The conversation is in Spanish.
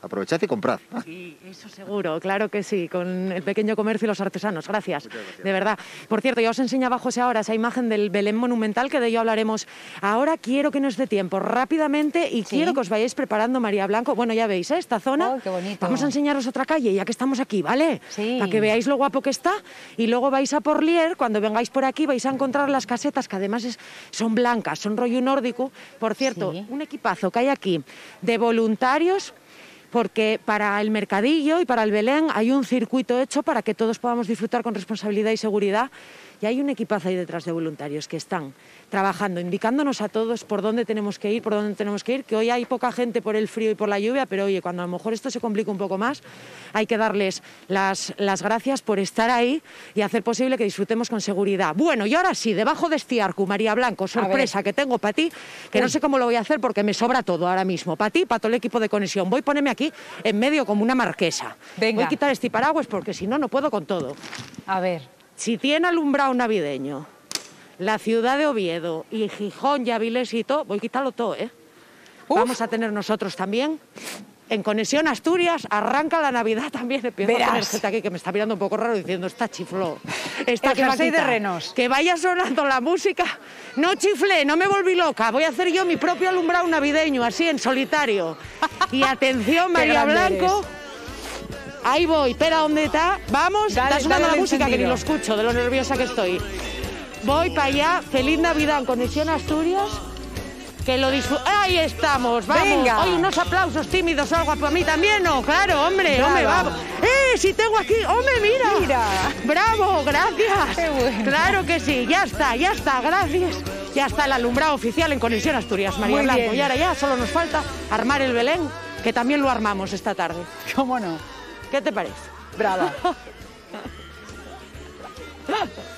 aprovechad y comprad. Sí, eso seguro, claro que sí, con el pequeño comercio y los artesanos, gracias, de verdad. Por cierto, ya os enseñaba José ahora esa imagen del Belén monumental, que de ello hablaremos. Ahora quiero que nos dé tiempo rápidamente y quiero que os vayáis preparando, María Blanco. Bueno, ya veis, esta zona. Oh, qué bonito. Vamos a enseñaros otra calle, ya que estamos aquí, ¿vale? Sí. Para que veáis lo guapo que está. Y luego vais a Porlier, cuando vengáis por aquí vais a encontrar las casetas, que además son blancas, son rollo nórdico. Por cierto, un equipazo que hay aquí de voluntarios, porque para el mercadillo y para el Belén hay un circuito hecho para que todos podamos disfrutar con responsabilidad y seguridad. Y hay un equipazo ahí detrás de voluntarios que están trabajando, indicándonos a todos por dónde tenemos que ir, que hoy hay poca gente por el frío y por la lluvia, pero oye, cuando a lo mejor esto se complica un poco más, hay que darles las gracias por estar ahí y hacer posible que disfrutemos con seguridad. Bueno, y ahora sí, debajo de este arco, María Blanco, sorpresa que tengo para ti, que no sé cómo lo voy a hacer porque me sobra todo ahora mismo, para ti, para todo el equipo de conexión. Voy a ponerme aquí en medio como una marquesa. Venga. Voy a quitar este paraguas porque si no, no puedo con todo. A ver. Si tiene alumbrado navideño la ciudad de Oviedo y Gijón y Avilés y todo, voy a quitarlo todo, ¿eh? Uf. Vamos a tener nosotros también. En Conexión Asturias arranca la Navidad también. Empiezo a tener gente aquí que me está mirando un poco raro diciendo, está chifló. Está el jersey de renos. Que vaya sonando la música. No chiflé, no me volví loca. Voy a hacer yo mi propio alumbrado navideño, así en solitario. Y atención, María Blanco. Ahí voy, espera, ¿dónde está? Vamos, está sonando la música que ni lo escucho, de lo nerviosa que estoy. Voy para allá, feliz Navidad en Conexión Asturias, que lo disfruto. ¡Ahí estamos! ¡Vamos! Venga. Oye, unos aplausos tímidos o algo para mí también, ¿no? Claro, hombre, Brava. hombre, vamos. Si tengo aquí, hombre, mira. Mira. Bravo, gracias. Qué bueno. Claro que sí, ya está, gracias. Ya está el alumbrado oficial en Conexión Asturias, María Muy Blanco. bien. Y ahora ya solo nos falta armar el Belén, que también lo armamos esta tarde. ¿Cómo no? ¿Qué te parece? Brava.